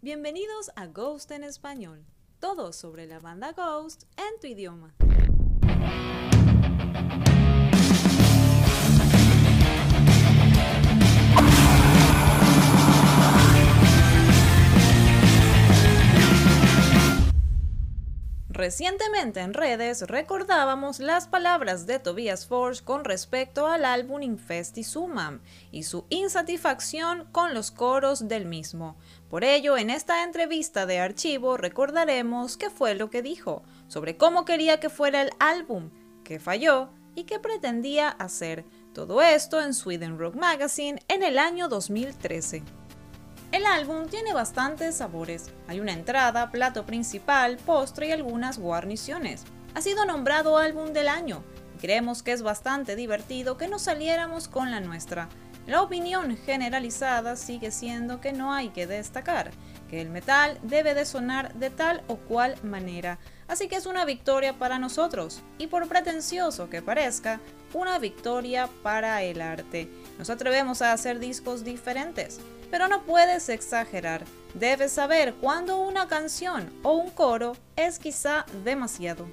Bienvenidos a Ghost en Español, todo sobre la banda Ghost en tu idioma. Recientemente en redes recordábamos las palabras de Tobias Forge con respecto al álbum Infesti Summum y su insatisfacción con los coros del mismo. Por ello, en esta entrevista de archivo recordaremos qué fue lo que dijo sobre cómo quería que fuera el álbum, qué falló y qué pretendía hacer. Todo esto en Sweden Rock Magazine en el año 2013. El álbum tiene bastantes sabores. Hay una entrada, plato principal, postre y algunas guarniciones. Ha sido nombrado álbum del año y creemos que es bastante divertido que nos saliéramos con la nuestra. La opinión generalizada sigue siendo que no hay que destacar, que el metal debe de sonar de tal o cual manera. Así que es una victoria para nosotros y, por pretencioso que parezca, una victoria para el arte. Nos atrevemos a hacer discos diferentes, pero no puedes exagerar. Debes saber cuándo una canción o un coro es quizá demasiado.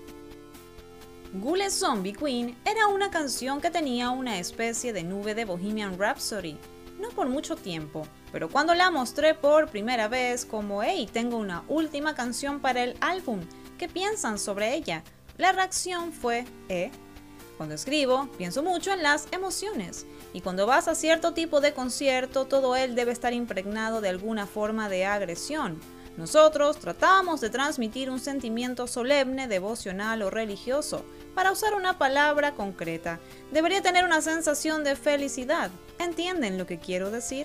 Ghoul Zombie Queen era una canción que tenía una especie de nube de Bohemian Rhapsody, no por mucho tiempo, pero cuando la mostré por primera vez como «Hey, tengo una última canción para el álbum, ¿qué piensan sobre ella?», la reacción fue «¿Eh?». Cuando escribo, pienso mucho en las emociones, y cuando vas a cierto tipo de concierto, todo él debe estar impregnado de alguna forma de agresión. Nosotros tratábamos de transmitir un sentimiento solemne, devocional o religioso, para usar una palabra concreta. Debería tener una sensación de felicidad. ¿Entienden lo que quiero decir?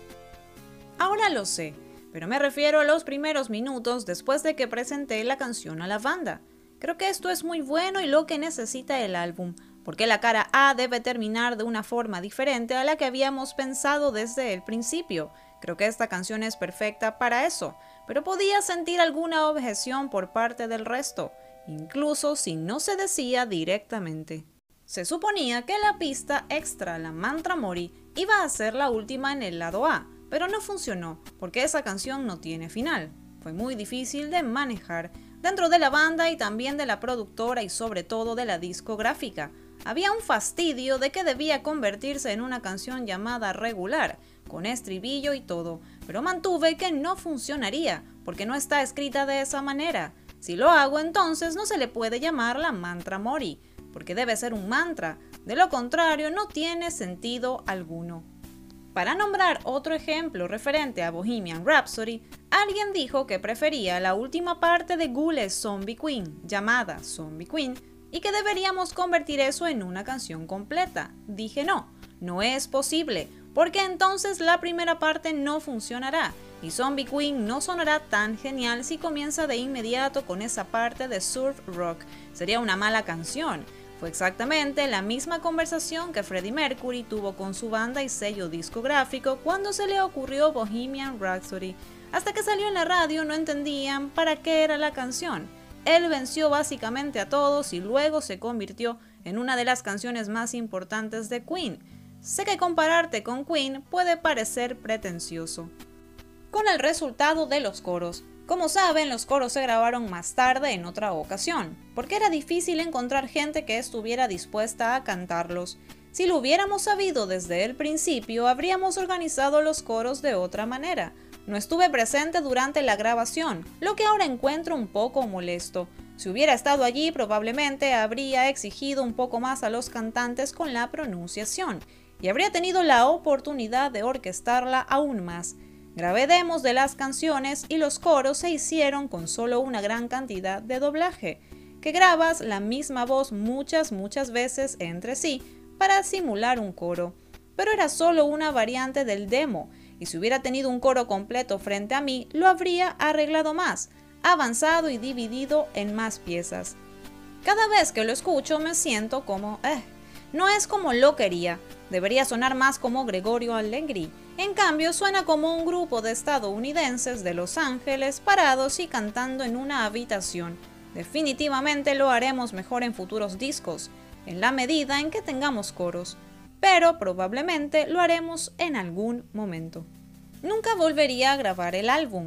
Ahora lo sé, pero me refiero a los primeros minutos después de que presenté la canción a la banda. Creo que esto es muy bueno y lo que necesita el álbum, porque la cara A debe terminar de una forma diferente a la que habíamos pensado desde el principio. Creo que esta canción es perfecta para eso, pero podía sentir alguna objeción por parte del resto, incluso si no se decía directamente. Se suponía que la pista extra, la Mantra Mori, iba a ser la última en el lado A, pero no funcionó, porque esa canción no tiene final. Fue muy difícil de manejar dentro de la banda y también de la productora y sobre todo de la discográfica. Había un fastidio de que debía convertirse en una canción llamada regular, con estribillo y todo, pero mantuve que no funcionaría, porque no está escrita de esa manera. Si lo hago, entonces no se le puede llamar la Mantra Mori, porque debe ser un mantra, de lo contrario no tiene sentido alguno. Para nombrar otro ejemplo referente a Bohemian Rhapsody, alguien dijo que prefería la última parte de Ghoul Zombie Queen, llamada Zombie Queen, y que deberíamos convertir eso en una canción completa. Dije no es posible, porque entonces la primera parte no funcionará, y Zombie Queen no sonará tan genial si comienza de inmediato con esa parte de surf rock. Sería una mala canción. Fue exactamente la misma conversación que Freddie Mercury tuvo con su banda y sello discográfico cuando se le ocurrió Bohemian Rhapsody. Hasta que salió en la radio no entendían para qué era la canción. Él venció básicamente a todos y luego se convirtió en una de las canciones más importantes de Queen. Sé que compararte con Queen puede parecer pretencioso. Con el resultado de los coros. Como saben, los coros se grabaron más tarde en otra ocasión, porque era difícil encontrar gente que estuviera dispuesta a cantarlos. Si lo hubiéramos sabido desde el principio, habríamos organizado los coros de otra manera. No estuve presente durante la grabación, lo que ahora encuentro un poco molesto. Si hubiera estado allí, probablemente habría exigido un poco más a los cantantes con la pronunciación, y habría tenido la oportunidad de orquestarla aún más. Grabé demos de las canciones y los coros se hicieron con solo una gran cantidad de doblaje, que grabas la misma voz muchas veces entre sí para simular un coro. Pero era solo una variante del demo, y si hubiera tenido un coro completo frente a mí, lo habría arreglado más, avanzado y dividido en más piezas. Cada vez que lo escucho me siento como, no es como lo quería, debería sonar más como Gregorio Allegri. En cambio, suena como un grupo de estadounidenses de Los Ángeles parados y cantando en una habitación. Definitivamente lo haremos mejor en futuros discos, en la medida en que tengamos coros, pero probablemente lo haremos en algún momento. Nunca volvería a grabar el álbum.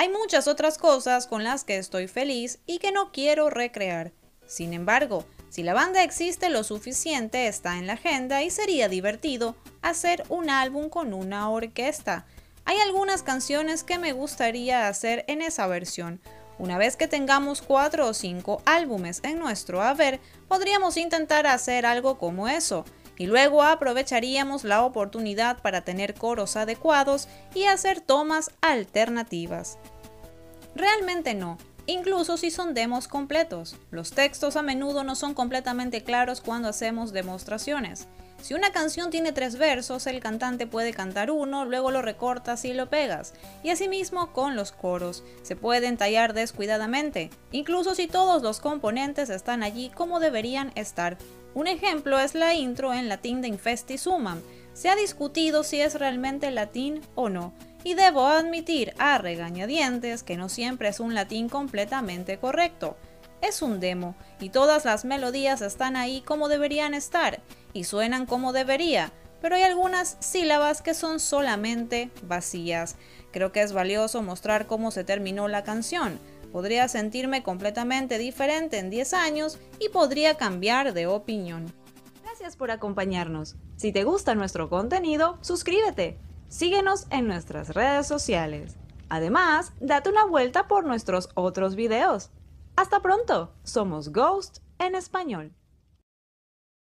Hay muchas otras cosas con las que estoy feliz y que no quiero recrear. Sin embargo, si la banda existe lo suficiente, está en la agenda y sería divertido hacer un álbum con una orquesta. Hay algunas canciones que me gustaría hacer en esa versión. Una vez que tengamos 4 o 5 álbumes en nuestro haber, podríamos intentar hacer algo como eso. Y luego aprovecharíamos la oportunidad para tener coros adecuados y hacer tomas alternativas. Realmente no, incluso si son demos completos. Los textos a menudo no son completamente claros cuando hacemos demostraciones. Si una canción tiene 3 versos, el cantante puede cantar uno, luego lo recortas y lo pegas. Y asimismo con los coros, se pueden tallar descuidadamente, incluso si todos los componentes están allí como deberían estar. Un ejemplo es la intro en latín de Infesti Summam. Se ha discutido si es realmente latín o no, y debo admitir a regañadientes que no siempre es un latín completamente correcto. Es un demo, y todas las melodías están ahí como deberían estar, y suenan como debería, pero hay algunas sílabas que son solamente vacías. Creo que es valioso mostrar cómo se terminó la canción. Podría sentirme completamente diferente en 10 años y podría cambiar de opinión. Gracias por acompañarnos. Si te gusta nuestro contenido, suscríbete. Síguenos en nuestras redes sociales. Además, date una vuelta por nuestros otros videos. Hasta pronto, somos Ghost en español.